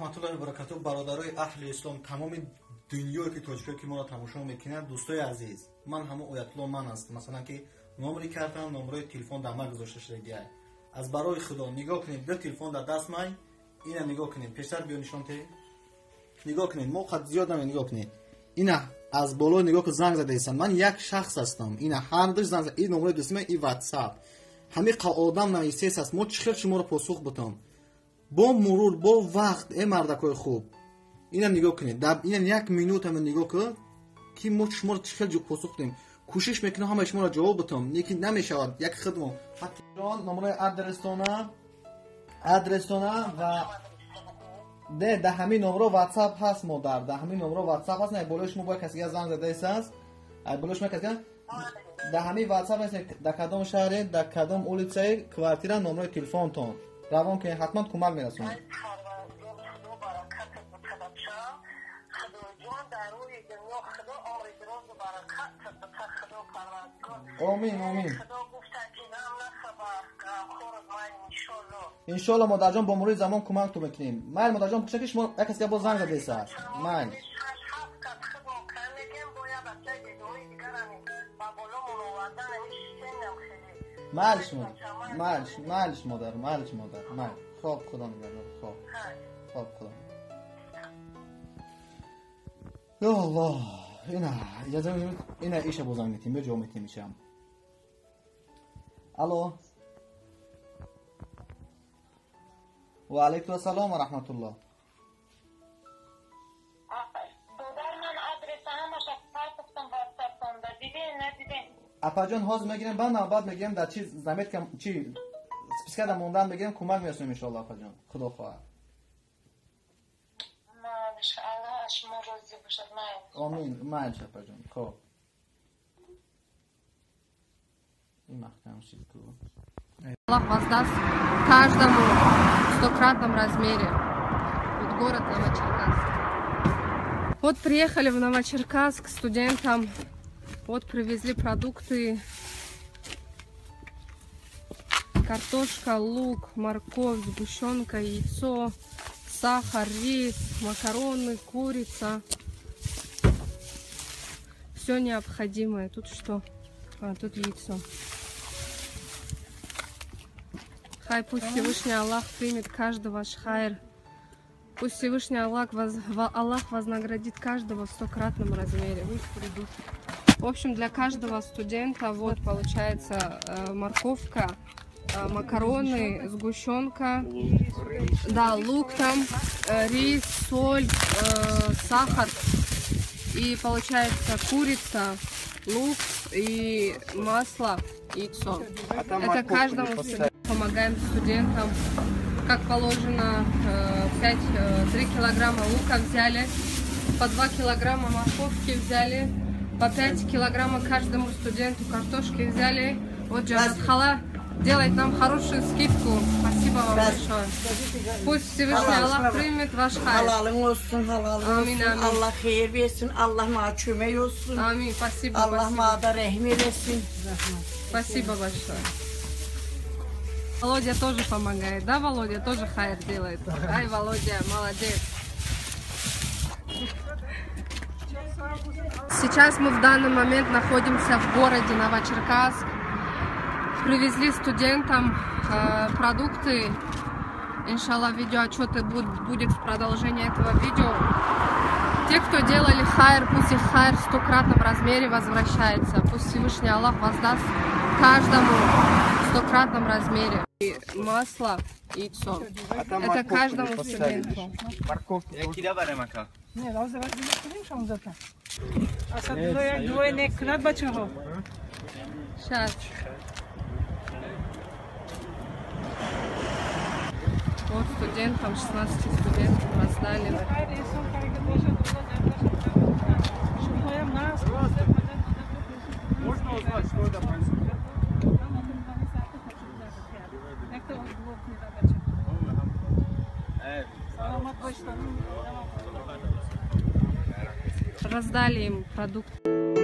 rahmatullahi wa barakatuh. Бародарои аҳли ислом, тамоми дунёе ки тоҷикое ки моро тамошо мекунанд, дӯстои азиз, ман ҳамон оятулло ман ҳастам. Масалан ки номри картам, номрои телефон дар ман гузошта шуда. аз барои худо нигоҳ кунед, ду телефон дар даст май, ина нигоҳ кунед. Пештар биё нишон те. нигоҳ кунед, мо қад зиёд намед, нигоҳ кунед. ина аз боло нигоҳ ки занг задаистанд. ман як шахс ҳастам. ина ҳар душ занг зад. ин номрои дӯстима, ин WhatsApp. ҳамин одам нависес аст. мо чӣ хел шуморо посух бутам. бо мурур, бо вақт, мардакои хуб. ина нигоҳ кунед. дар ина як минута мен нигоҳ кунед ки мо шуморо чӣ хел посух дем. кӯшиш мекунам ҳамаи шуморо ҷавоб бутам, лекин намешавад. як хидмат ҳатиҷон номрои адресона ва да ҳамин номро WhatsApp ҳаст. модар да ҳамин номро WhatsApp ҳаст. не болои шумо бо касига занг задаисаст. ай болои шумо касига да ҳамин WhatsApp ҳаст. да кадом шаҳре, да кадом улицаи квартира, номрои телефонтон равон ки ҳатман кӯмак мерасонед. آمین آمین انشالله مادر جان با مرور زمان کمک تو میکنیم. مال مادر جان پوشش شما یک کسی با زنگ زده است. مال مالش مادر مال خوب خدا نگهدار. خوب خدا. یا الله اینا ایشه بازنگ میتیم به جا میتیم میشم. الو و علیکم السلام و رحمت الله. دادر من آدرس همش فرستم واتساپ کنم. دیدین ندیدین؟ اپا جان هاز میگیرم بعد میگیرم در چی زمین کم چی سپیسکا موندن بگیرم کمک میرسونیم ان شاء الله. اپا جان خدا خواهد. ماشاءالله شما روزی باشد. آمین. ماشاءالله اپا جان. خب این محکم شد تو. Аллах воздаст каждому в 100-кратном размере. Вот город Новочеркасск. Вот приехали в Новочеркасск к студентам. Вот привезли продукты. Картошка, лук, морковь, сгущенка, яйцо, сахар, рис, макароны, курица. Все необходимое. Тут что? Тут яйцо. Хай, пусть Всевышний Аллах примет каждый ваш хайр. Пусть Всевышний Аллах вознаградит каждого в 100-кратном размере. В общем, для каждого студента вот получается морковка, макароны, сгущенка, да, лук там, рис, соль, сахар. И получается курица, лук и масло, яйцо. Это каждому помогаем студентам. Как положено, 3 килограмма лука взяли, по 2 килограмма морковки взяли, по 5 килограмма каждому студенту картошки взяли. Вот Джанат Хала делает нам хорошую скидку. Спасибо вам большое. Пусть Всевышний Аллах примет ваш хайр. Амин, амин. Allah xeyir versin, Allah mənə kömək olsun. Амин, спасибо. Allah mənə da rəhm eləsin. Спасибо большое. Володя тоже помогает, да, Володя тоже хайр делает. Ай, Володя, молодец. Сейчас мы в данный момент находимся в городе Новочеркасск. Привезли студентам продукты. Иншаллах, видеоотчеты будет в продолжении этого видео. Те, кто делали хайр, пусть их хайр в 100-кратном размере возвращается. Пусть Всевышний Аллах воздаст каждому в 100-кратном размере. И масло, яйцо. Это каждому студенту. Сейчас. Вот студентам, 16 студентам раздали. Можно узнать, что это происходит? Раздали им продукты.